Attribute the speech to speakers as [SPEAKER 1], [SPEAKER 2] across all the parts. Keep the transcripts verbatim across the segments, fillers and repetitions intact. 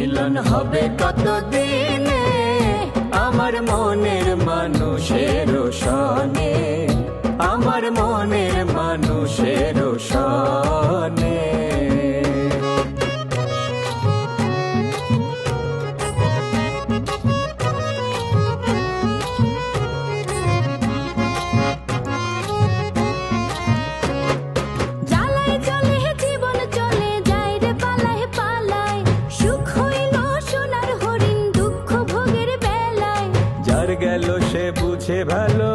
[SPEAKER 1] মিলন হবে কতদিনে আমার মনের মানুষের সনে, আমার মনের মানুষের সনে। গেল সে বুঝে ভালো,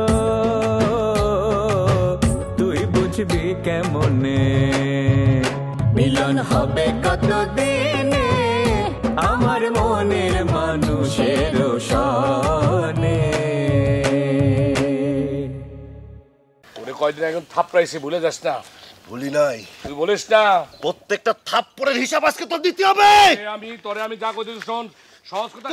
[SPEAKER 1] তুই বুঝবি কেমনে। মিলন হবে কতদিনে আমার মনের মানুষের সনে।
[SPEAKER 2] ওরে কয়দিন এখন থাপড়াইছি, ভুলে যাস না।
[SPEAKER 3] ভুলি নাই।
[SPEAKER 2] তুই বলিস না
[SPEAKER 3] প্রত্যেকটা থাপ্পড়ের হিসাব আজকে তোর দিতে হবে।
[SPEAKER 2] আমি তোরে আমি যা কইতেছি শোন, সহজ কথা।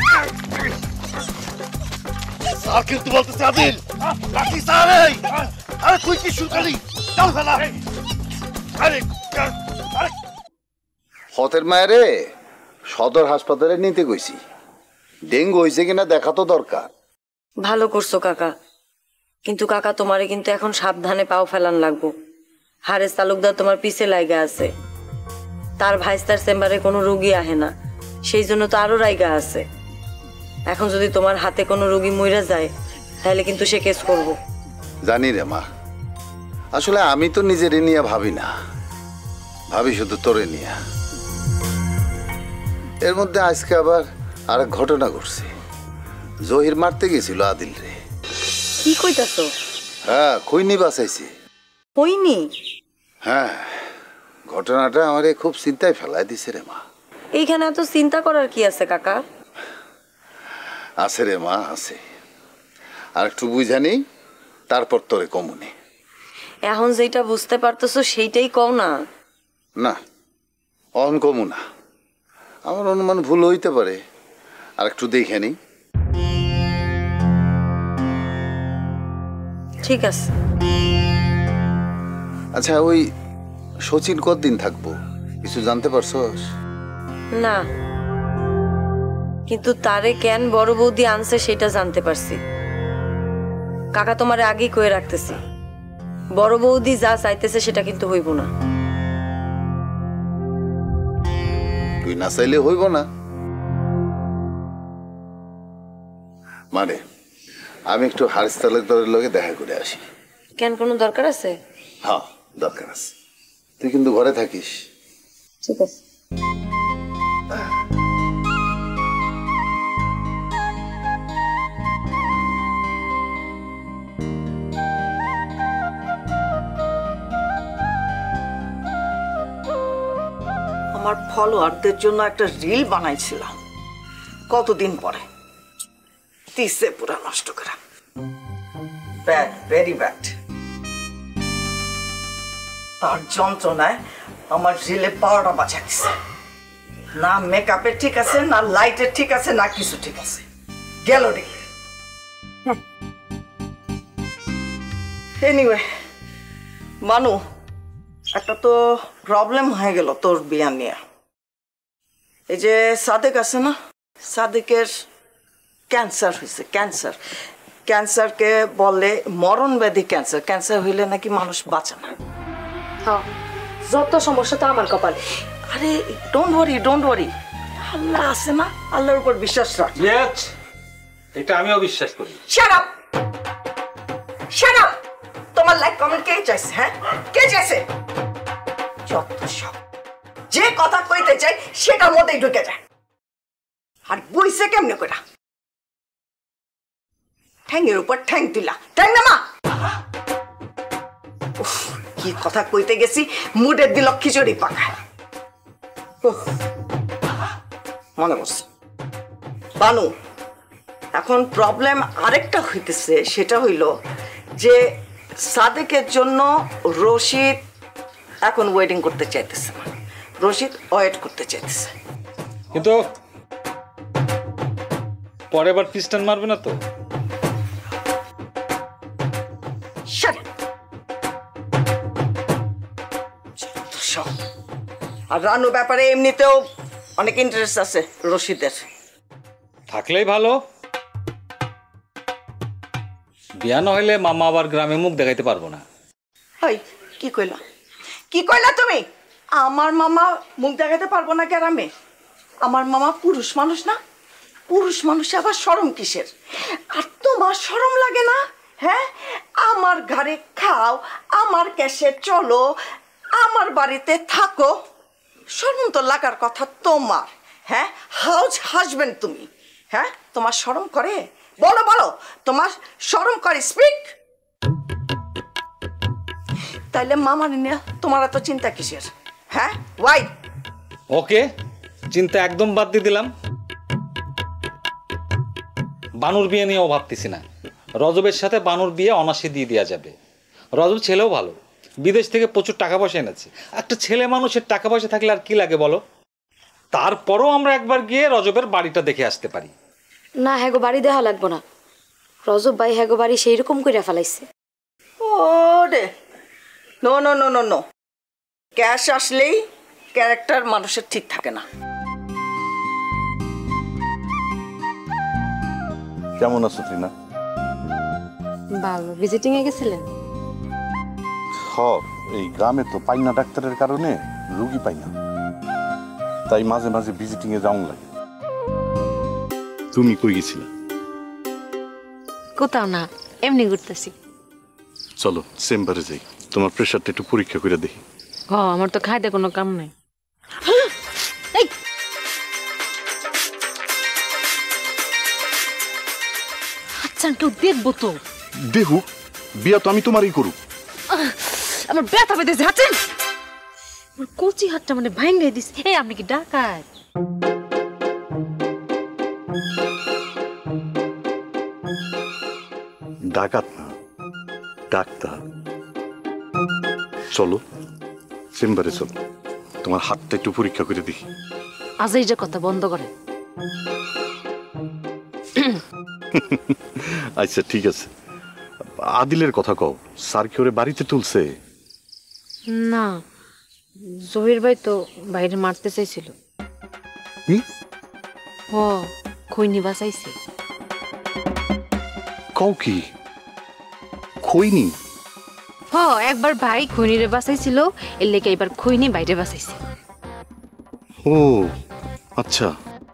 [SPEAKER 3] স্যার কিন্তু বলতেছে আদিল, লাঠি স্যার। এই আরে তুই কি শুরু করলি? চল ফেলা। আরে আরে
[SPEAKER 4] হতের মায়েরে সদর হাসপাতালে নিতে কইছি। ডেঙ্গু হয়েছে কিনা দেখা তো দরকার।
[SPEAKER 5] ভালো করছো কাকা, কিন্তু কাকা তোমারে কিন্তু এখন সাবধানে পাও ফেলান লাগবো। হারেস তালুকদার তোমার পিছে লাগা আছে, তার ভাইস্তার চেম্বারে কোনো রোগী আহে না, সেই জন্য তো আরো রাইগা আছে। এখন যদি তোমার হাতে কোনো রোগী মইরা যায় তাহলে কিন্তু সে কেস করব।
[SPEAKER 4] জানি রে মা, আসলে আমি তো নিজেরে নিয়ে ভাবি না, ভাবি শুধু তোরে নিয়ে। এর মধ্যে আজকে আবার আরেক ঘটনা ঘটছে। জহির মারতে গেছিল আদিল রে।
[SPEAKER 5] কি কইতাছ?
[SPEAKER 4] হ্যাঁ, খৈনি বাঁচাইছে।
[SPEAKER 5] হইনি?
[SPEAKER 4] হ্যাঁ, ঘটনাটা আমারে খুব চিন্তায় ফেলাই দিছে রে মা।
[SPEAKER 5] এইখানে এত চিন্তা করার কি আছে কাকা?
[SPEAKER 4] আছে রে মা, আছে। আর একটু বুঝা নেই, তারপর তোরে কমুনি।
[SPEAKER 5] এখন যেটা বুঝতে পারতেছো সেইটাই কও না।
[SPEAKER 4] না, অন কমু না। আমার অনুমান ভুল হইতে পারে, আর একটু দেখে নেই।
[SPEAKER 5] ঠিক আছে।
[SPEAKER 4] আচ্ছা, ওই সচিন কতদিন থাকবো কিছু জানতে পারছস?
[SPEAKER 5] না, কিন্তু তারে কেন বড় বৌদি আনছে সেটা জানতে পারছি। কাকা তোমারে আগেই কয়ে রাখতেছি, বড় বৌদি যা চাইতেছে সেটা কিন্তু হইব না।
[SPEAKER 4] তুই না চাইলে হইব না মানে। আমি একটু হারিস তালুকদারের লগে দেখা করে আসি।
[SPEAKER 5] কেন, কোনো দরকার আছে?
[SPEAKER 4] হ্যাঁ, দরকার আছে। তুই কিন্তু ঘরে থাকিস।
[SPEAKER 5] ঠিক আছে।
[SPEAKER 6] আমার ফলোয়ারদের জন্য একটা রিল বানাইছিলাম কতদিন পরে, তিসে পুরা নষ্ট করা। Bad, very bad. তার যন্ত্রণায় আমার রিলে পাওয়াটা বাঁচা দিছে। না মেকআপের ঠিক আছে, না লাইটের ঠিক আছে, না কিছু ঠিক আছে, গেল রিল। এনিওয়ে মানু, একটা তো প্রবলেম হয়ে গেল তোর বিয়া নিয়ে। এই যে সাদেক আছে না, সাদেকের ক্যান্সার হয়েছে। ক্যান্সার ক্যান্সারকে বলে মরণ ব্যাধি। ক্যান্সার ক্যান্সার হইলে নাকি মানুষ বাঁচে না।
[SPEAKER 5] যত সমস্যা তো আমার কপালে।
[SPEAKER 6] আরে ডোন্ট ওয়ারি, ডোন্ট ওয়ারি। আল্লাহ আছে না, আল্লাহর উপর বিশ্বাস রাখ।
[SPEAKER 7] এটা আমিও বিশ্বাস করি।
[SPEAKER 6] Shut up, shut up. তোমার লাইক কমেন্ট কে চাইছে? হ্যাঁ, কে চাইছে? যত সব, যে কথা কইতে চাই সেটার মধ্যেই ঢুকে যায়। আর বইছে কেমনে কইরা? ঠ্যাংয়ের উপর ঠ্যাং দিলা, ঠ্যাং নামা। কি কথা কইতে গেছি, মুডের দিল খিচুড়ি পাকা। মনে করছে বানু, এখন প্রবলেম আরেকটা হইতেছে। সেটা হইল যে সাদেকের জন্য রশিদ এখন ওয়েটিং করতে চাইতেছে না, রশিদ ওয়েট করতে চাইতেছে।
[SPEAKER 7] কিন্তু পরে আবার পিস্টন মারবে না তো?
[SPEAKER 6] আর রানু ব্যাপারে এমনিতেও অনেক ইন্টারেস্ট আছে রশিদের।
[SPEAKER 7] থাকলেই ভালো। বিয়া না হইলে মামা আবার গ্রামে মুখ দেখাইতে পারবো না।
[SPEAKER 6] হাই কি কইলা কি কইলা তুমি? আমার মামা মুখ দেখাতে পারবো না গ্রামে? আমার মামা পুরুষ মানুষ না? পুরুষ মানুষে আবার শরম কিসের? আর তোমার শরম লাগে না? হ্যাঁ, আমার ঘরে খাও, আমার ক্যাশে চলো, আমার বাড়িতে থাকো, শরম তো লাগার কথা তোমার। হ্যাঁ, হাউস হাজবেন্ড তুমি। হ্যাঁ, তোমার শরম করে? বলো বলো, তোমার শরম করে? স্পিক। তাইলে মামা নিয়ে তোমার এত চিন্তা কিসের? হ্যাঁ, ওয়াই?
[SPEAKER 7] ওকে, চিন্তা একদম বাদ দিয়ে দিলাম। বানুর বিয়ে নিয়েও ভাবতেছি না। রজবের সাথে বানুর বিয়ে অনাসে দিয়ে দেওয়া যাবে। রজব ছেলেও ভালো, বিদেশ থেকে প্রচুর টাকা পয়সা এনেছে। একটা ছেলে মানুষের টাকা পয়সা থাকলে আর কি লাগে বলো? তারপরও আমরা একবার গিয়ে রজবের বাড়িটা দেখে আসতে পারি।
[SPEAKER 8] না, হ্যাগো বাড়ি দেখা লাগবো না। রজব ভাই হ্যাগো বাড়ি সেই রকম করে ফেলাইছে।
[SPEAKER 6] ও রে, no no no no no, cash আসলেই ক্যারেক্টার মানুষের ঠিক থাকে না।
[SPEAKER 3] কেমন আছো টিনা?
[SPEAKER 8] ভালো। ভিজিটিং এ গেছিলেন?
[SPEAKER 3] সব এই গ্রামে তো পাই না, ডাক্তারের কারণে রুগী পাই না, তাই মাঝে মাঝে ভিজিটিং এ যাওয়া লাগে। তুমি কই গেছিলা?
[SPEAKER 8] কোথাও না, এমনি ঘুরতেছি।
[SPEAKER 3] চলো চেম্বারে যাই, তোমার প্রেশারটা একটু পরীক্ষা করে দেখি।
[SPEAKER 8] হ, আমার তো খাইতে কোনো কাম নাই। আচ্ছা, কেউ দেখবো তো?
[SPEAKER 3] দেখুক, বিয়া তো আমি তোমারই করুক।
[SPEAKER 8] আমার ব্যথা পেতেছে। হাঁচেন, আমার কচি হাতটা মানে ভাঙ্গাই দিস। এই আপনি কি ডাকাত?
[SPEAKER 3] ডাকাত না, ডাক্তার। চলো চেম্বারে চলো, তোমার হাতটা একটু পরীক্ষা করে দেখি।
[SPEAKER 8] আজ এই যে কথা বন্ধ করে।
[SPEAKER 3] আচ্ছা ঠিক আছে, আদিলের কথা কও। স্যার কি ওরে বাড়িতে তুলছে?
[SPEAKER 8] না, জহির ভাই তো বাইরে মারতে চাইছিল।
[SPEAKER 3] কি?
[SPEAKER 8] ও খৈনি বাঁচাইছে।
[SPEAKER 3] কও কি? খৈনি?
[SPEAKER 8] হ, একবার ভাই খৈনিরে বাঁচাইছিল, এর লেগে এবার খৈনি বাইরে বাঁচাইছে।
[SPEAKER 3] ও আচ্ছা।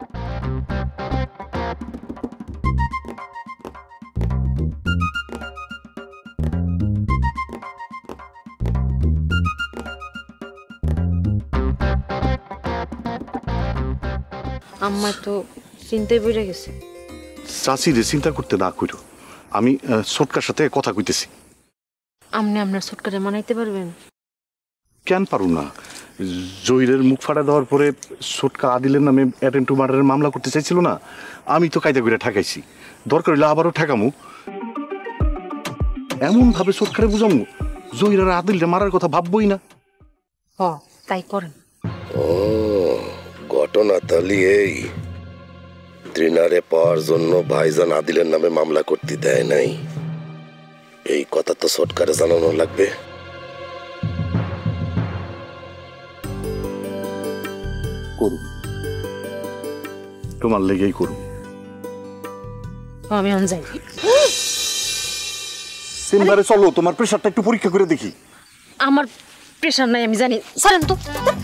[SPEAKER 8] আম্মা তো চিন্তায় পড়ে গেছে।
[SPEAKER 3] চাচি রে চিন্তা করতে না কইরো, আমি ছোটকার সাথে কথা কইতেছি।
[SPEAKER 8] আপনি আপনার ছোটকারে মানাইতে পারবেন?
[SPEAKER 3] কেন পারু না? জহিরের মুখ ফাটা দেওয়ার পরে ছোটকা আদিলের নামে অ্যাটেম্প টু মার্ডারের মামলা করতে চাইছিল না, আমি তো কায়দা করে ঠেকাইছি। দরকার হইলে আবারও ঠেকামু। এমন ভাবে ছোটকারে বুঝামু জহির আর আদিলরে মারার কথা ভাববই না।
[SPEAKER 8] হ, তাই করেন।
[SPEAKER 9] ও ঘটনা তাহলে এই, তৃণারে পাওয়ার জন্য ভাইজান আদিলের নামে মামলা করতে দেয় নাই, এই কথা তো সরকারে জানানো লাগবে।
[SPEAKER 3] করুন, তোমার লেগেই করুন।
[SPEAKER 8] আমি অন যাই।
[SPEAKER 3] চেম্বারে চলো, তোমার প্রেশারটা একটু পরীক্ষা করে দেখি।
[SPEAKER 8] আমার প্রেশার নাই আমি জানি। ছাড়েন তো।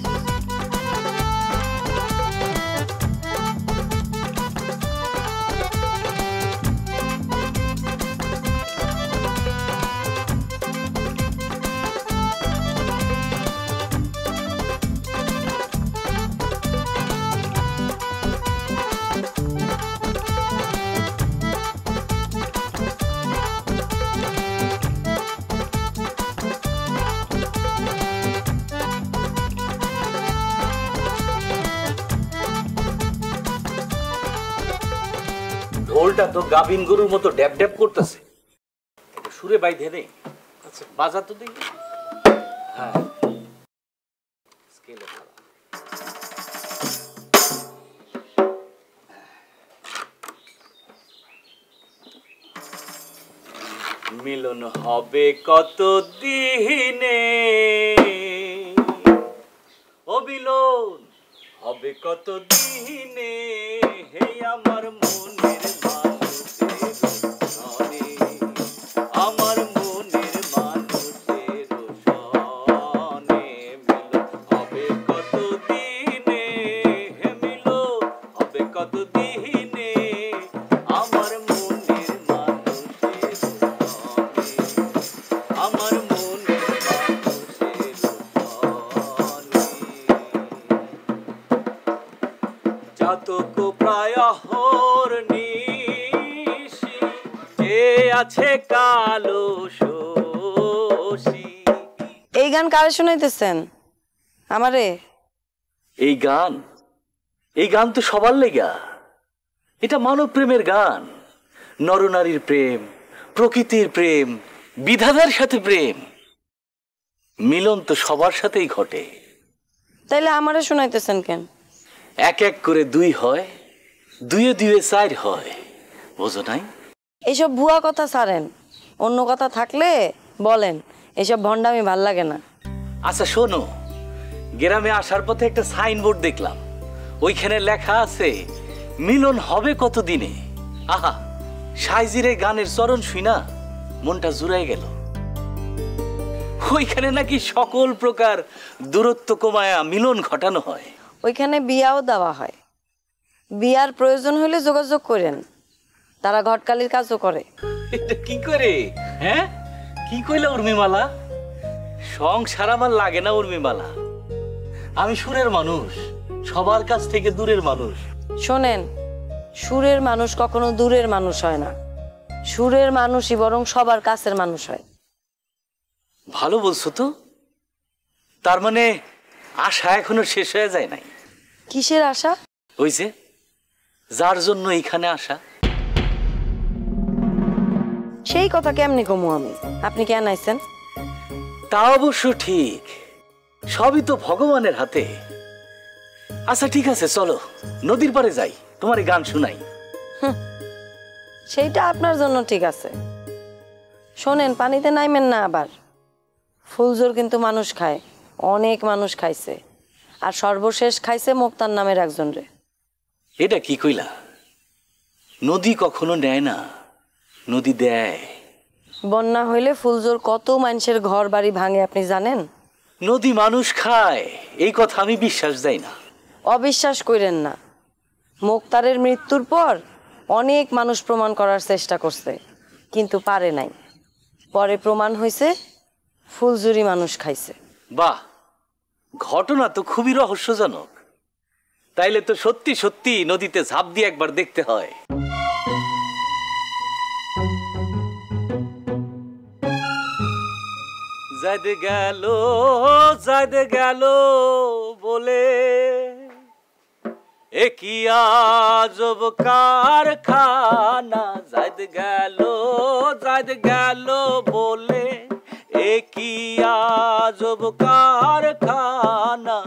[SPEAKER 10] ঢোলটা তো গাবিন গরুর মতো ড্যাব ড্যাব করতেছে, সুরে বাই ধেনে। আচ্ছা বাজা তো দেখি। হ্যাঁ, স্কেলে ভালো। মিলন হবে কত দিনে, ও মিলন হবে হবে কত দিনে হে আমার মনের মানুষের সনে আমার মনের মানুষের সনে মিলন হবে কত দিনে হে মিলন হবে কত দিনে আমার মনের মানুষের সনে আমার মনের মানুষের সনে জাতক প্রায় হরনিশি যে আছে কালো শোষী।
[SPEAKER 5] এই গান কারে শোনাইতেছেন আমারে?
[SPEAKER 10] এই গান এই গান তো সবার লেগা। এটা মানব প্রেমের গান, নরনারীর প্রেম, প্রকৃতির প্রেম, বিধাতার সাথে প্রেম। মিলন তো সবার সাথেই ঘটে।
[SPEAKER 5] তাইলে আমারে শোনাইতেছেন কেন?
[SPEAKER 10] এক এক করে দুই হয়, দুয়ে দুয়ে চার হয়, বোঝো নাই?
[SPEAKER 5] এইসব ভুয়া কথা ছাড়েন, অন্য কথা থাকলে বলেন, এইসব ভণ্ডামি ভাল লাগে না।
[SPEAKER 10] আচ্ছা শোনো, গ্রামে আসার পথে একটা সাইনবোর্ড দেখলাম, ওইখানে লেখা আছে মিলন হবে কত দিনে। আহা, সাইজিরে গানের চরণ শুনা মনটা জুড়াই গেল। ওইখানে নাকি সকল প্রকার দূরত্ব কমায়া মিলন ঘটানো হয়।
[SPEAKER 5] ওইখানে বিয়াও দেওয়া হয়, বিয়ার প্রয়োজন হলে যোগাযোগ করেন, তারা ঘটকালির কাজও করে।
[SPEAKER 10] এটা কি করে? হ্যাঁ, কি কইলা উর্মিমালা? সংসার আমার লাগে না উর্মিমালা, আমি সুরের মানুষ, সবার কাছ থেকে দূরের মানুষ।
[SPEAKER 5] শোনেন, সুরের মানুষ কখনো দূরের মানুষ হয় না, সুরের মানুষই বরং সবার কাছের মানুষ হয়।
[SPEAKER 10] ভালো বলছো তো, তার মানে আশা এখনো শেষ হয়ে যায় নাই।
[SPEAKER 5] কিসের আশা?
[SPEAKER 10] ওই যে যার জন্য এখানে আসা।
[SPEAKER 5] সেই কথা কেমনি কমু আমি? আপনি কেন আইছেন?
[SPEAKER 10] তা অবশ্য ঠিক, সবই তো ভগবানের হাতে। আচ্ছা ঠিক আছে, চলো নদীর পাড়ে যাই, তোমার গান শুনাই।
[SPEAKER 5] সেইটা আপনার জন্য ঠিক আছে। শোনেন, পানিতে নাইমেন না আবার। ফুলজোর কিন্তু মানুষ খায়, অনেক মানুষ খাইছে, আর সর্বশেষ খাইছে মুক্তার নামের একজন রে।
[SPEAKER 10] এটা কি কইলা? নদী কখনো নেয় না, নদী দেয়।
[SPEAKER 5] বন্যা হইলে ফুলজোর কত মানুষের ঘর বাড়ি ভাঙে আপনি জানেন?
[SPEAKER 10] নদী মানুষ খায় এই কথা আমি বিশ্বাস দেই না।
[SPEAKER 5] অবিশ্বাস করেন না, মুক্তারের মৃত্যুর পর অনেক মানুষ প্রমাণ করার চেষ্টা করছে, কিন্তু পারে নাই। পরে প্রমাণ হয়েছে ফুলজুরি মানুষ খাইছে।
[SPEAKER 10] বাহ, ঘটনা তো খুবই রহস্যজনক। তাইলে তো সত্যি সত্যি নদীতে ঝাঁপ দিয়ে একবার দেখতে হয়। যাইতে গেল যাইতে গেল বলে এ কি আজব কারখানা। যাইতে গেল যাইতে গেল বলে এ কি আজব কারখানা।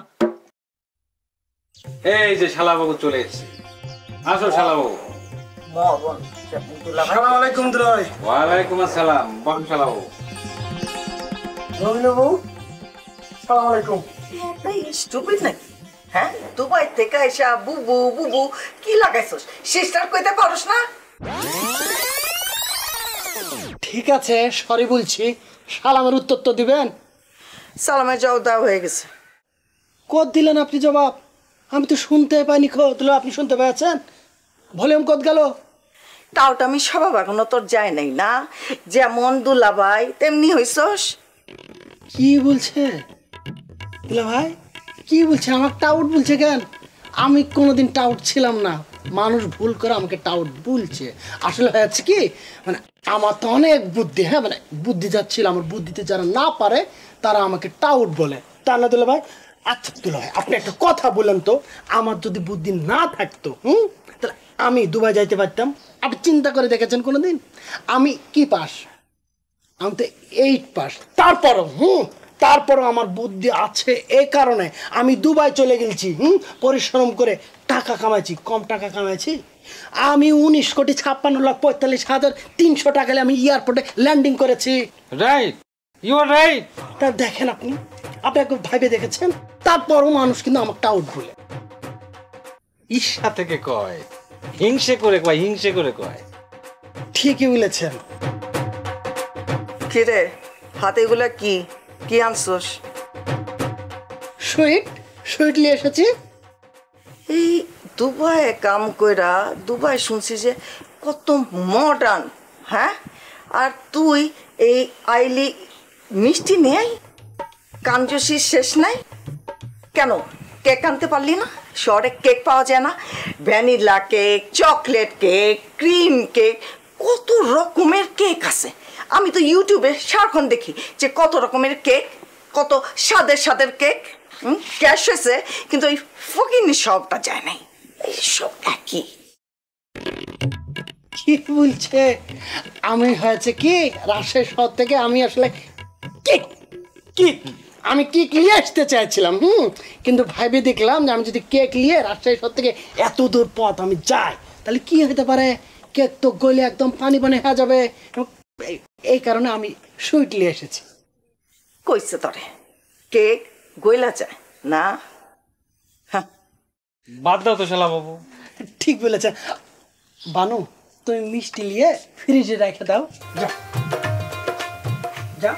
[SPEAKER 7] এই যে শালাবাবু চলে এসেছে, আসো শালাবাবু।
[SPEAKER 6] আসসালামু আলাইকুম দুলাভাই।
[SPEAKER 7] ওয়ালাইকুম আসসালাম। বল শালাবাবু।
[SPEAKER 6] রবিনু বাবু, আসসালামু আলাইকুম। স্টুপিড নাকি? হ্যাঁ, দুবাই থেকে এসে বুবু বুবু কি লাগাইছস? সিস্টার কইতে পারোস না?
[SPEAKER 11] ঠিক আছে, সরি বলছি। সালামের উত্তর তো দিবেন।
[SPEAKER 6] সালামের জবাব দেওয়া হয়ে গেছে।
[SPEAKER 11] কত দিলেন আপনি জবাব? আমি তো শুনতে পাইনি। খোদলো আপনি শুনতে পেয়েছেন? ভলিউম কত গেল?
[SPEAKER 6] তাওটা আমি স্বভাব এখনো তোর যায় নাই না, যেমন দুলাভাই তেমনি হইছস।
[SPEAKER 11] কি বলছে দুলা ভাই? কি বলছে? আমার টাউট বলছে কেন? আমি কোনোদিন টাউট ছিলাম না, মানুষ ভুল করে আমাকে টাউট বলছে। আসলে হয়েছে কি, মানে আমার তো অনেক বুদ্ধি, হ্যাঁ মানে বুদ্ধি যাচ্ছিল, আমার বুদ্ধিতে যারা না পারে তারা আমাকে টাউট বলে, তা না দুলা ভাই? আচ্ছা দুলা ভাই, আপনি একটা কথা বলেন তো, আমার যদি বুদ্ধি না থাকতো হুম তাহলে আমি দুবাই যাইতে পারতাম? আপনি চিন্তা করে দেখেছেন কোনোদিন? আমি কি পাস? আমি তো এইট পাস। তারপরও হুম তারপরও আমার বুদ্ধি আছে, এই কারণে আমি দুবাই চলে গেছি। হুম পরিশ্রম করে টাকা কামাইছি। কম টাকা কামাইছি? আমি উনিশ কোটি ছাপ্পান্ন লাখ পঁয়তাল্লিশ হাজার তিনশো টাকালে আমি এয়ারপোর্টে ল্যান্ডিং করেছি।
[SPEAKER 7] Right, you are right.
[SPEAKER 11] তা দেখেন আপনি, আপনি একবার ভাইবে দেখেছেন? তারপরও মানুষ কিন্তু আমাকে টাউট বলে।
[SPEAKER 7] ঈর্ষা থেকে কয়, হিংসে করে কয়, হিংসে করে কয়।
[SPEAKER 11] ঠিকই বলেছেন।
[SPEAKER 6] কিরে হাতে এগুলা কি কি আনছস?
[SPEAKER 11] সুইট সুইট নিয়ে এসেছি।
[SPEAKER 6] এই দুবাইয়ে কাম কইরা দুবাই শুনছি যে কত মডার্ন, হ্যাঁ? আর তুই এই আইলি মিষ্টি নেই, কাঞ্জসি শেষ নাই কেন? কেক আনতে পারলি না? শহরে কেক পাওয়া যায় না? Vanilla cake, chocolate cake, cream cake, কত রকমের কেক আছে। আমি তো ইউটিউবে সারাক্ষণ দেখি যে কত রকমের কেক, কত স্বাদের স্বাদের কেক। ক্যাশ হয়েছে কিন্তু ওই ফকিনি সবটা যায় নাই। এইসব একই।
[SPEAKER 11] কি বলছে? আমি হয়েছে কি রাজশাহী শহর থেকে আমি আসলে কেক কেক আমি কেক নিয়ে আসতে চাইছিলাম, হুম কিন্তু ভাইবে দেখলাম যে আমি যদি কেক নিয়ে রাজশাহী শহর থেকে এত দূর পথ আমি যাই তাহলে কি হতে পারে, কেক তো গলে একদম পানি পানি হয়ে যাবে। এই কারণে আমি সুইট নিয়ে এসেছি।
[SPEAKER 6] কইছে তরে কেক গইলা যায় না?
[SPEAKER 7] বাদ দাও তো শালা বাবু।
[SPEAKER 11] ঠিক বলেছে বানু, তুমি মিষ্টি নিয়ে ফ্রিজে রেখে দাও। যা যা।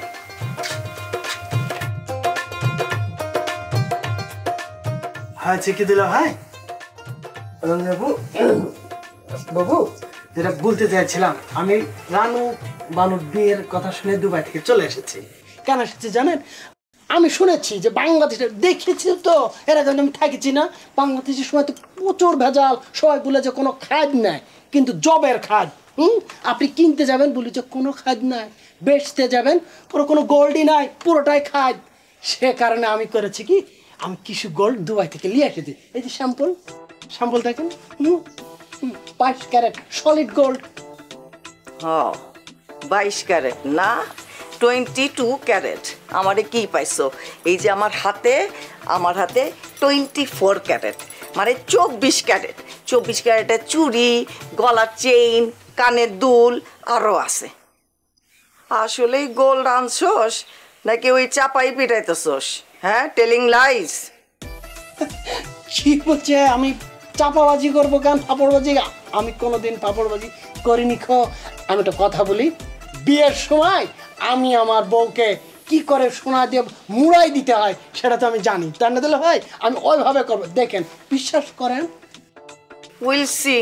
[SPEAKER 11] হয়েছে কি দিল ভাই বাবু? বাবু যেটা বলতে চাইছিলাম, আমি রানু বানুর বিয়ের কথা শুনে দুবাই থেকে চলে এসেছি। কেন এসেছি জানেন? আমি শুনেছি যে বাংলাদেশে, দেখেছি তো এর আগে আমি থাকেছি না, বাংলাদেশের সময় তো প্রচুর ভেজাল, সবাই বলে যে কোনো খাদ নাই, কিন্তু জবের খাদ। হুম আপনি কিনতে যাবেন বলি যে কোনো খাদ নাই, বেচতে যাবেন পুরো কোনো গোল্ডই নাই, পুরোটাই খাদ। সে কারণে আমি করেছি কি, আমি কিছু গোল্ড দুবাই থেকে নিয়ে এসেছি। এই যে স্যাম্পল, স্যাম্পল দেখেন, হুম বাইশ ক্যারেট সলিড গোল্ড।
[SPEAKER 6] হ বাইশ ক্যারেট না, টোয়েন্টি টু ক্যারেট। আমারে কি পাইছো? এই যে আমার হাতে, আমার হাতে টোয়েন্টি ফোর ক্যারেট, মানে চব্বিশ ক্যারেট। চব্বিশ ক্যারেটের চুড়ি, গলার চেইন, কানের দুল আরও আছে। আসলেই গোল্ড আনছোস নাকি ওই চাপাই পিটাইতেছোস? হ্যাঁ, টেলিং লাইস।
[SPEAKER 11] কি বলছে? আমি চাপাবাজি করবো কেন? পাপড়বাজি আমি কোনোদিন পাপড়বাজি করিনি। খ আমি একটা কথা বলি, বিয়ের সময় আমি আমার বউকে কি করে সোনা দিয়ে মুড়াই দিতে হয় সেটা তো আমি জানি, তাই না দিলে ভাই? আমি ওইভাবে করবো, দেখেন বিশ্বাস করেন।
[SPEAKER 6] Will see.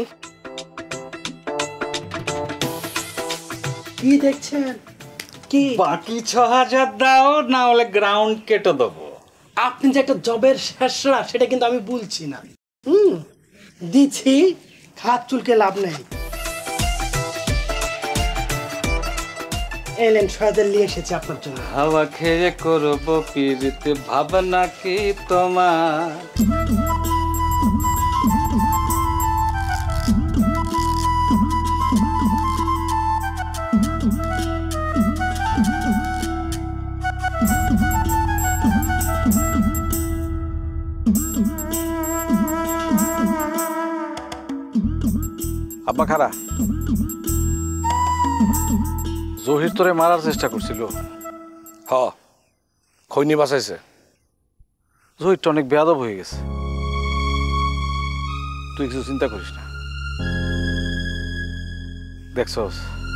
[SPEAKER 11] কি দেখছেন? কি
[SPEAKER 7] বাকি ছ হাজার দাও, না হলে গ্রাউন্ড কেটে দেবো।
[SPEAKER 11] আপনি যে একটা জবের শেষরা সেটা কিন্তু আমি বলছি না। হুম দিচ্ছি, হাত চুলকে লাভ নেই। এলেন সহায়তা নিয়ে এসেছি আপনার জন্য।
[SPEAKER 7] হাওয়া খেয়ে করবো পিরিতে, ভাবনা কি তোমার?
[SPEAKER 2] আব্বা খারা, জহির তোরে মারার চেষ্টা করছিল। হ, খৈনি বাঁচাইছে। জহিরটা অনেক বেয়াদব হয়ে গেছে, তুই কিছু চিন্তা করিস না। দেখছস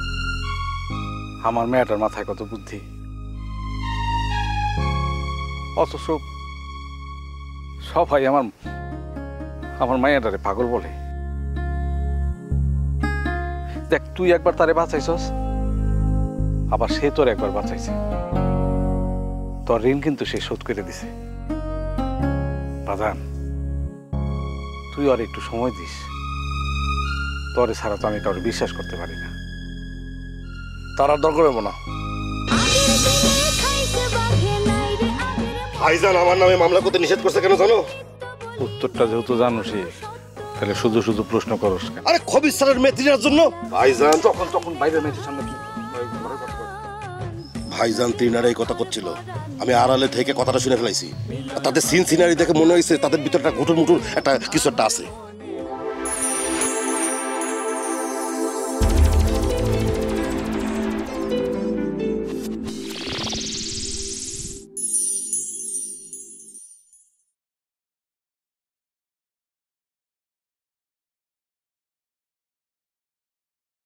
[SPEAKER 2] আমার মেয়েটার মাথায় কত বুদ্ধি, অথচ সবাই আমার আমার মায়েরারে পাগল বলে। দেখ, তুই একবার তারে বাঁচাইছস, আবার সে তোর একবার বাঁচাইছে। তোর ঋণ কিন্তু সে শোধ করে দিছে। বাজান, তুই আর একটু সময় দিস। তোরে ছাড়া তো আমি কাউকে বিশ্বাস করতে পারি না। তার আর দরকার হবো না।
[SPEAKER 9] ভাইজান আমার নামে মামলা করতে নিষেধ করছে কেন জানো?
[SPEAKER 2] উত্তরটা যেহেতু জানোসই, তাহলে শুধু শুধু প্রশ্ন করস কেন?
[SPEAKER 9] আরে খবির স্যারের মেয়েটির জন্য ভাইজান।
[SPEAKER 2] তখন তখন বাইরের মেয়েটির সামনে কি
[SPEAKER 9] ভাইজান তিনারা এই কথা করছিল, আমি আড়ালে থেকে কথাটা শুনে ফেলাইছি। তাদের সিন সিনারি দেখে মনে হয়েছে তাদের ভিতরে একটা ঘুটুর মুটুর একটা কিছু একটা আছে।